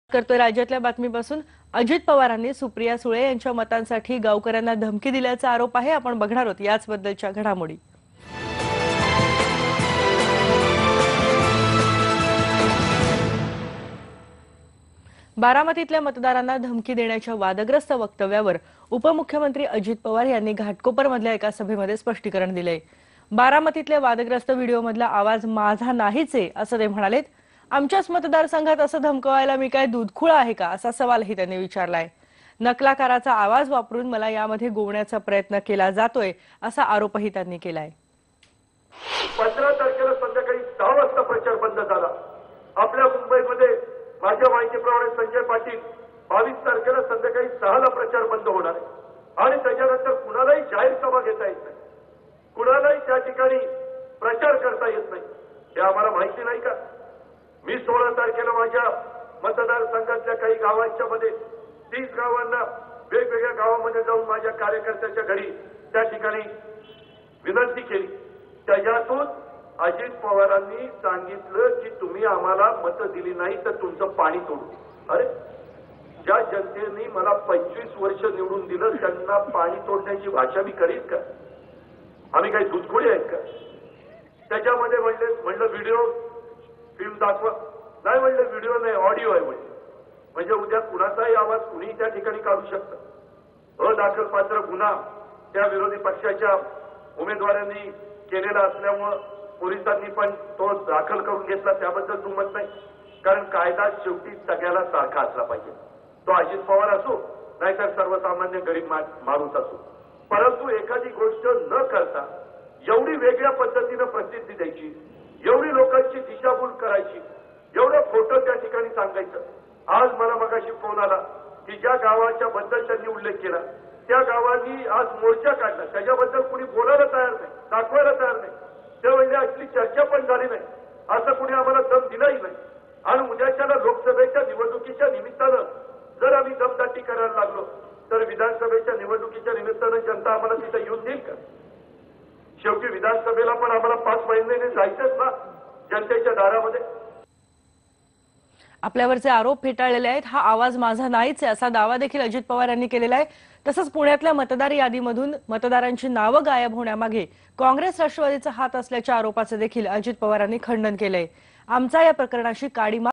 करतोय राज्यातल्या बातमीपासून। अजित पवारांनी सुप्रिया सुळे यांच्या मतांसाठी गावकऱ्यांना धमकी दिल्याचा आरोप आहे। आपण बघणार आहोत याचबद्दलच्या घडामोडी। बारामतीतल्या मतदारांना धमकी देण्याच्या वादग्रस्त वक्तव्यावर उपमुख्यमंत्री अजित पवार यांनी घाटकोपरमधल्या एका सभेमध्ये स्पष्टीकरण दिले। बारामतीतल्या वादग्रस्त व्हिडिओमधला आवाज माझा नाहीच आहे असं ते म्हणाले। आमच्याच मतदारसंघात असं धमकवायला मी काय दूधखुळा आहे का असा सवालही त्यांनी विचारलाय। नकलाकाराचा आवाज वापरून मला यामध्ये गोवण्याचा प्रयत्न केला जातोय असा आरोपही त्यांनी केलाय। 15 तारखेला संध्याकाळी 10 वाजता प्रचार बंद झाला। आपल्या मुंबईमध्ये माझ्या माहितीप्रमाणे संजय पाटील 22 तारखेला संध्याकाळी 6 ला प्रचार बंद होणार आहे आणि त्याच्यानंतर कुणालाही जाहीर सभा घेता येत नाही, कुणालाही त्या ठिकाणी प्रचार करता येत नाही। हे आम्हाला माहिती नाही का? मी 16 तारखेला माझ्या मतदारसंघातल्या काही गावांच्या मध्ये 30 गावांना वेगवेगळ्या गावांमध्ये जाऊन माझ्या कार्यकर्त्यांच्या घरी त्या ठिकाणी विनंती केली। त्याच्यातून अजित पवारांनी सांगितलं की तुम्ही आम्हाला मत दिली नाही तर तुमचं पाणी तोडू। अरे, ज्या जनतेने मला 25 वर्ष निवडून दिलं त्यांना पाणी तोडण्याची भाषा मी करीत का? आम्ही काही दूधखोडी आहेत का? त्याच्यामध्ये म्हणलं व्हिडिओ फिल्म दाखवा, नाही म्हणलं व्हिडिओ नाही ऑडिओ आहे म्हणजे उद्या कुणाचाही आवाज कुणी त्या ठिकाणी काढू शकतं। अदाखलपात्र गुन्हा त्या विरोधी पक्षाच्या उमेदवारांनी केलेला असल्यामुळं पोलिसांनी पण तो दाखल करून घेतला, त्याबद्दल दुमत नाही। कारण कायदा शेवटी सगळ्याला सारखा असला पाहिजे, तो अजित पवार असो नाहीतर सर्वसामान्य गरीब माणूस असो। परंतु एखादी गोष्ट न करता एवढी वेगळ्या पद्धतीनं प्रसिद्धी द्यायची, एवढी लोकांची दिशाभूल करायची, एवढं खोटं त्या ठिकाणी सांगायचं। आज मला मगाशी फोन आला की ज्या गावाच्या बद्दल त्यांनी उल्लेख केला त्या गावांनी आज मोर्चा काढला, त्याच्याबद्दल कुणी बोलायला तयार नाही, दाखवायला तयार नाही। ते म्हणजे असली चर्चा पण झाली नाही, असं कुणी आम्हाला दम दिलाही नाही। आणि उद्याच्याला लोकसभेच्या निवडणुकीच्या निमित्तानं जर आम्ही दमदाटी करायला लागलो तर विधानसभेच्या निवडणुकीच्या निमित्तानं जनता आम्हाला तिथे येऊन देईल का? शेवटी विधानसभेला पण आम्हाला 5 महिन्याने जायचंच ना जनतेच्या दारामध्ये। आपल्यावरचे आरोप फेटाळलेले आहेत। हा आवाज माझा नाहीच आहे असा दावा देखील अजित पवार यांनी केलेला आहे। तसंच पुण्यातल्या मतदार यादीमधून मतदारांची नावं गायब होण्यामागे काँग्रेस राष्ट्रवादीचा हात असल्याच्या आरोपाचे देखील अजित पवारांनी खंडन केलंय। आमचा या प्रकरणाशी काडीमा